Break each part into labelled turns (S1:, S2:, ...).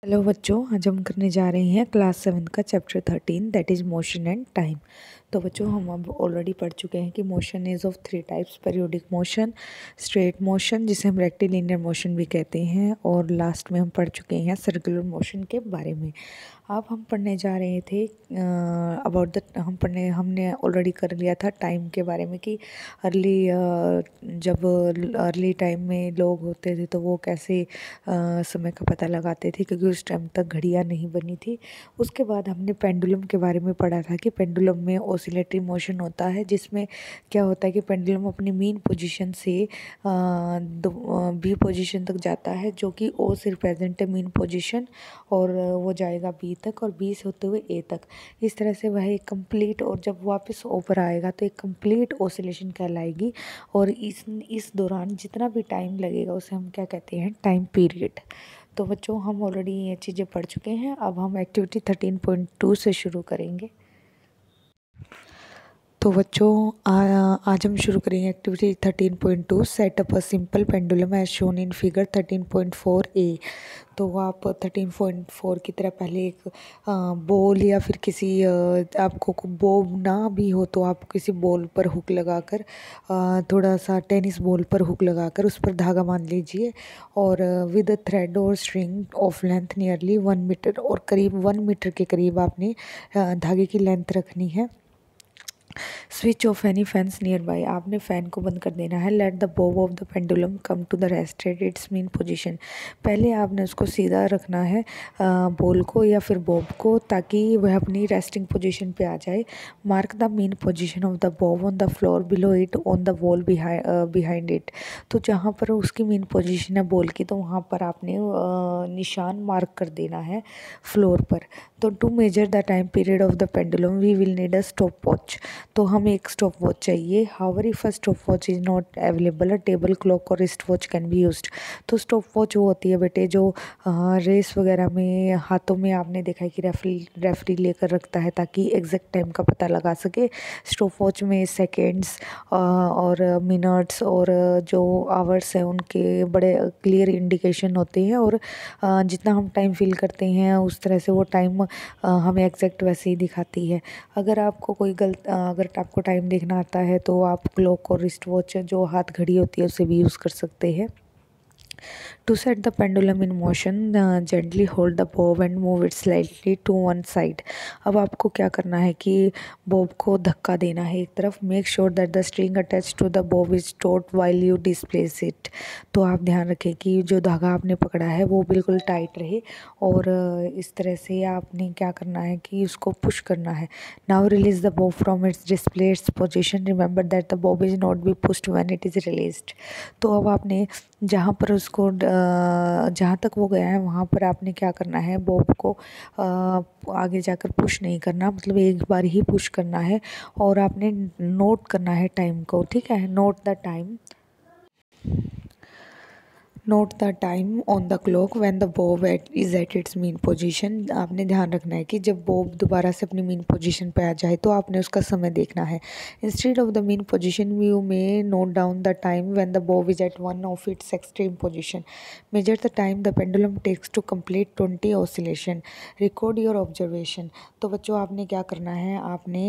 S1: Hello बच्चों, आज हम करने जा रहे हैं क्लास 7 का chapter 13 that is motion and time. तो बच्चों, हम अब ऑलरेडी पढ़ चुके हैं कि motion is of 3 types: periodic motion, straight motion जिसे हम रेक्टिलिनियर मोशन भी कहते हैं, और लास्ट में हम पढ़ चुके हैं सर्कुलर मोशन के बारे में। अब हम पढ़ने जा रहे थे अबाउट द हमने ऑलरेडी कर लिया था टाइम के बारे में कि जब अर्ली टाइम में लोग होते थे तो वो कैसे समय का पता लगाते थे, क्योंकि उस टाइम तक घड़ियाँ नहीं बनी थी। उसके बाद हमने पेंडुलम के बारे में पढ़ा था कि पेंडुलम में ऑसिलेटरी मोशन होता है, जिसमें क्या होता है कि पेंडुलम अपनी मेन पोजीशन से बी पोजीशन तक जाता है, जो कि ओ से रिप्रेजेंट है मेन पोजीशन, और वो जाएगा बी तक और बी से होते हुए ए तक। इस तरह से वह एक कंप्लीट, और जब वापस ऊपर आएगा तो एक कंप्लीट ऑसिलेशन कहलाएगी। और इस दौरान जितना भी टाइम लगेगा उसे हम क्या कहते हैं, टाइम पीरियड। तो बच्चों, हम ऑलरेडी ये चीज़ें पढ़ चुके हैं। अब हम एक्टिविटी 13.2 से शुरू करेंगे। तो बच्चों, आज हम शुरू करेंगे activity 13.2, set up a simple pendulum as shown in figure 13.4 A. तो आप 13.4 की तरह पहले एक बॉल या फिर किसी आपको बो ना भी हो तो आप किसी बॉल पर हुक लगाकर, थोड़ा सा टेनिस बॉल पर हुक लगाकर उस पर धागा बांध लीजिए, और विद अ थ्रेड और string of length nearly 1 metre, और करीब 1 मीटर के करीब आपने धागे की लेंथ रखनी है। Switch off any fans nearby, आपने फ़ैन को बंद कर देना है। Let the bob of the pendulum come to the rest at its mean position, पहले आपने उसको सीधा रखना है बॉल को या फिर बॉब को, ताकि वह अपनी रेस्टिंग पोजीशन पे आ जाए। Mark the mean position of the bob on the floor below it on the wall behind it, तो जहाँ पर उसकी मीन पोजीशन है बॉल की, तो वहाँ पर आपने निशान मार्क कर देना है फ्लोर पर। तो to measure the time period of the pendulum we will need a stopwatch, तो हमें एक स्टॉप वॉच चाहिए। However if a stopwatch is not available, a table clock और wristwatch can be used. तो stopwatch वो होती है बेटे जो रेस वगैरह में हाथों में आपने देखा है कि रेफरी लेकर रखता है ताकि एग्जैक्ट टाइम का पता लगा सके। स्टॉप वॉच में सेकेंड्स और मिनट्स और जो आवर्स हैं उनके बड़े क्लियर इंडिकेशन होते हैं, और जितना हम टाइम फिल करते हैं उस तरह से वो टाइम हमें एग्जैक्ट वैसे ही दिखाती है। अगर आपको टाइम देखना आता है तो आप क्लॉक और रिस्ट वॉच जो हाथ घड़ी होती है उसे भी यूज़ कर सकते हैं। To set the pendulum in motion, gently hold the bob and move it slightly to one side. अब आपको क्या करना है कि बॉब को धक्का देना है एक तरफ। Make sure that the string attach to the bob is taut while you displace it, तो आप ध्यान रखें कि जो धागा आपने पकड़ा है वो बिल्कुल टाइट रहे, और इस तरह से आपने क्या करना है कि उसको पुश करना है। Now release the bob from its displaced position, remember that the bob is not be pushed when it is released. तो अब आपने जहाँ पर उसको जहाँ तक वो गया है वहाँ पर आपने क्या करना है, बॉब को आगे जाकर पुश नहीं करना, मतलब एक बार ही पुश करना है, और आपने नोट करना है टाइम को। ठीक है, note the time on the clock when the bob is at its mean position. आपने ध्यान रखना है कि जब बॉब दोबारा से अपनी मीन पोजीशन पे आ जाए तो आपने उसका समय देखना है। Instead of the mean position you may note down the time when the bob is at one of its extreme position. Measure the time the pendulum takes to complete 20 oscillation, record your observation. तो बच्चों, आपने क्या करना है, आपने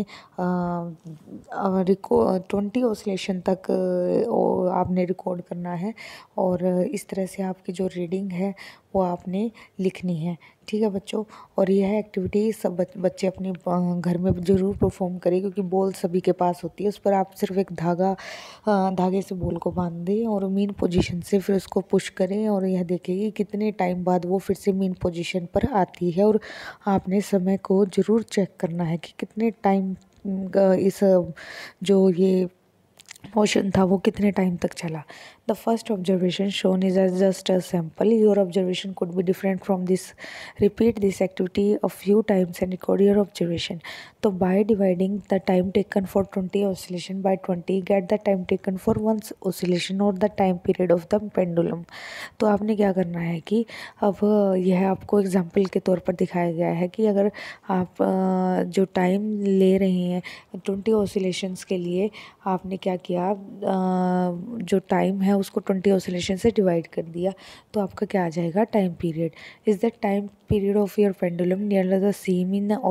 S1: 20 oscillation तक आपने record करना है, और इस तरह से आपकी जो रीडिंग है वो आपने लिखनी है। ठीक है बच्चों, और यह एक्टिविटी सब बच्चे अपने घर में ज़रूर परफॉर्म करें, क्योंकि बॉल सभी के पास होती है। उस पर आप सिर्फ एक धागे से बॉल को बांध दें और मीन पोजीशन से फिर उसको पुश करें, और यह देखें कि कितने टाइम बाद वो फिर से मीन पोजीशन पर आती है। और आपने समय को ज़रूर चेक करना है कि कितने टाइम इस जो ये मोशन था वो कितने टाइम तक चला। The first observation shown is as just a sample, your observation could be different from this. Repeat this activity a few times and record your observation. तो by dividing the time taken for 20 oscillation by 20, get the time taken for one oscillation और the time period of the pendulum. तो आपने क्या करना है कि अब यह आपको एग्जाम्पल के तौर पर दिखाया गया है कि अगर आप जो टाइम ले रहे हैं 20 ऑसिलेशंस के लिए, आपने क्या किया, जो टाइम है है उसको 20 ऑसिलेशन से डिवाइड कर दिया, तो आपका क्या आ जाएगा, time period. Is the time period of your pendulum nearly the same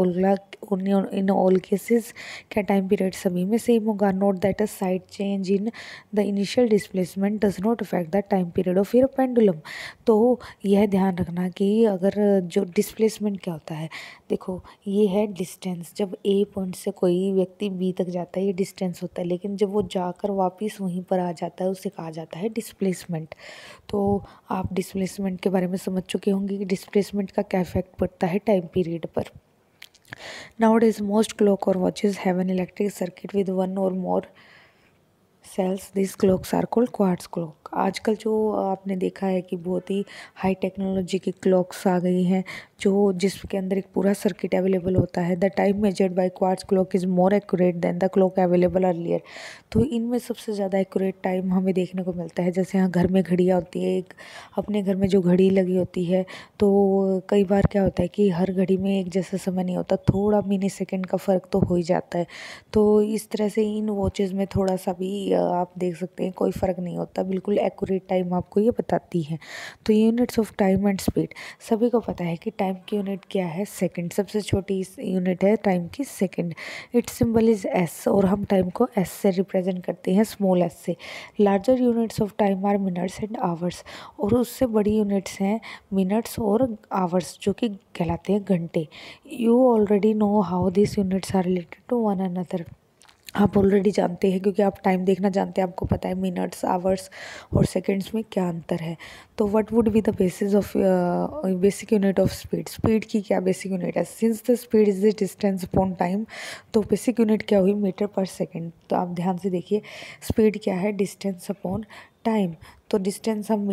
S1: in all cases, क्या टाइम पीरियड सभी में सेम होगा। Note that a slight change in the initial displacement does not affect the time period of your pendulum. तो यह ध्यान रखना कि अगर जो डिस्प्लेसमेंट क्या होता है, देखो ये है डिस्टेंस, जब ए पॉइंट से कोई व्यक्ति बी तक जाता है ये डिस्टेंस होता है, लेकिन जब वो जाकर वापस वहीं पर आ जाता है उसे कहा जाता है डिस्प्लेसमेंट। तो आप डिस्प्लेसमेंट के बारे में समझ चुके होंगे कि डिस्प्लेसमेंट का क्या इफेक्ट पड़ता है टाइम पीरियड पर। Nowadays, most clock or watches have an electric circuit with one or more cells. This clocks are called quartz clock. आजकल जो आपने देखा है कि बहुत ही हाई टेक्नोलॉजी की क्लॉक्स आ गई हैं जो जिसके अंदर एक पूरा सर्किट अवेलेबल होता है। The time measured by quartz clock is more accurate than the clock available earlier. तो इनमें सबसे ज़्यादा एक्यूरेट टाइम हमें देखने को मिलता है। जैसे यहाँ घर में घड़ियाँ होती है, एक अपने घर में जो घड़ी लगी होती है, तो कई बार क्या होता है कि हर घड़ी में एक जैसा समय नहीं होता, थोड़ा मिनी सेकेंड का फ़र्क तो हो ही जाता है। तो इस तरह से इन वॉचेज़ में थोड़ा सा भी आप देख सकते हैं कोई फ़र्क नहीं होता, बिल्कुल एक्यूरेट टाइम आपको ये बताती है। तो units of time and speed, सभी को पता है कि टाइम की यूनिट क्या है, सेकंड। सबसे छोटी यूनिट है टाइम की second. Its symbol is S, और हम टाइम को एस से रिप्रेजेंट करते हैं, स्मॉल एस से। Larger units of time are minutes and hours, और उससे बड़ी यूनिट्स हैं मिनट्स और आवर्स, जो कि कहलाते हैं घंटे। You already know how this units are related to one another. आप ऑलरेडी जानते हैं क्योंकि आप टाइम देखना जानते हैं, आपको पता है मिनट्स, आवर्स और सेकंड्स में क्या अंतर है। तो what would be the basis of basic unit of speed. Speed की क्या बेसिक यूनिट है। Since the speed is the distance upon time, तो बेसिक यूनिट क्या हुई, मीटर पर सेकेंड। तो आप ध्यान से देखिए, स्पीड क्या है, डिस्टेंस अपॉन टाइम। तो डिस्टेंस हम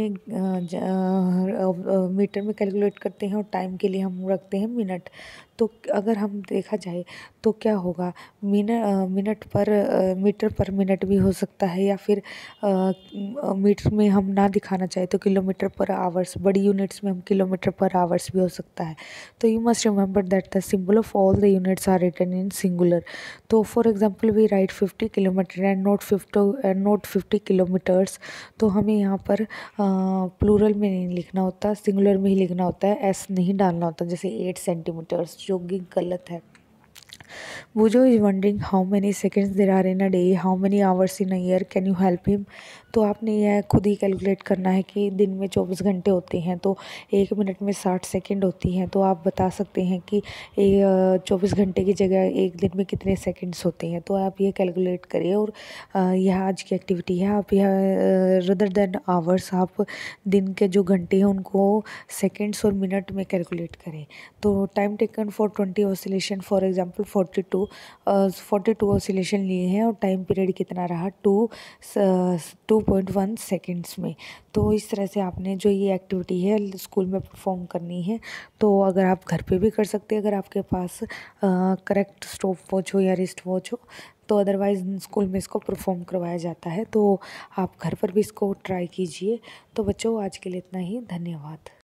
S1: मीटर में कैलकुलेट करते हैं और टाइम के लिए हम रखते हैं मिनट। तो अगर हम देखा जाए तो क्या होगा, मीटर पर मिनट भी हो सकता है, या फिर मीटर में हम ना दिखाना चाहे तो किलोमीटर पर आवर्स, बड़ी यूनिट्स में हम किलोमीटर पर आवर्स भी हो सकता है। तो you must remember that the symbol of all the units are written in singular. तो for example we write 50 kilometre and not 50 kilometres. तो हमें यहाँ पर प्लूरल में नहीं लिखना होता, सिंगुलर में ही लिखना होता है, एस नहीं डालना होता, जैसे 8 सेंटीमीटर्स, जो कि गलत है। Bujo is wondering how many seconds there are in a day, how many hours in a year, can you help him? तो आपने यह खुद ही कैलकुलेट करना है कि दिन में 24 घंटे होते हैं, तो एक मिनट में 60 सेकंड होती हैं। तो आप बता सकते हैं कि 24 घंटे की जगह एक दिन में कितने सेकंड्स होते हैं। तो आप ये कैलकुलेट करिए, और यह आज की एक्टिविटी है। आप यह रदर देन आवर्स, आप दिन के जो घंटे हैं उनको सेकंड्स और मिनट में कैलकुलेट करें। तो time taken for 20 oscillation, for example 42 oscillation लिए हैं और टाइम पीरियड कितना रहा, 2.1 सेकेंड्स में। तो इस तरह से आपने जो ये एक्टिविटी है स्कूल में परफॉर्म करनी है। तो अगर आप घर पे भी कर सकते हैं अगर आपके पास करेक्ट स्टॉप वॉच हो या रिस्ट वॉच हो, तो अदरवाइज़ स्कूल में इसको परफॉर्म करवाया जाता है। तो आप घर पर भी इसको ट्राई कीजिए। तो बच्चों, आज के लिए इतना ही, धन्यवाद।